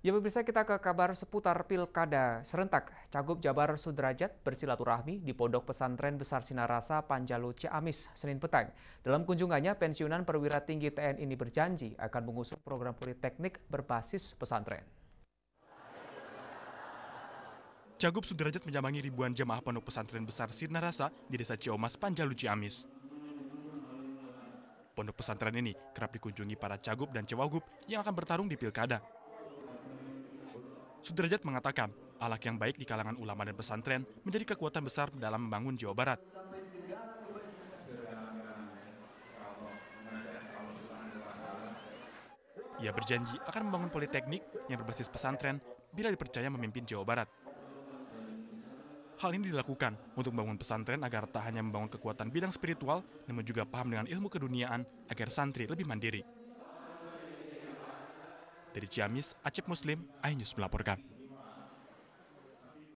Ya pemirsa, kita ke kabar seputar Pilkada serentak. Cagup Jabar Sudrajat bersilaturahmi di Pondok Pesantren Besar Sinarasa, Panjalu, Ciamis, Senin petang. Dalam kunjungannya, pensiunan perwira tinggi TNI ini berjanji akan mengusung program politeknik berbasis pesantren. Cagup Sudrajat menyambangi ribuan jemaah Pondok Pesantren Besar Sinarasa di Desa Ciomas, Panjalu, Ciamis. Pondok pesantren ini kerap dikunjungi para cagup dan cawagup yang akan bertarung di pilkada. Sudrajat mengatakan, akhlak yang baik di kalangan ulama dan pesantren menjadi kekuatan besar dalam membangun Jawa Barat. Ia berjanji akan membangun politeknik yang berbasis pesantren bila dipercaya memimpin Jawa Barat. Hal ini dilakukan untuk membangun pesantren agar tak hanya membangun kekuatan bidang spiritual, namun juga paham dengan ilmu keduniaan agar santri lebih mandiri. Dari Ciamis, Acep Muslim, iNews melaporkan.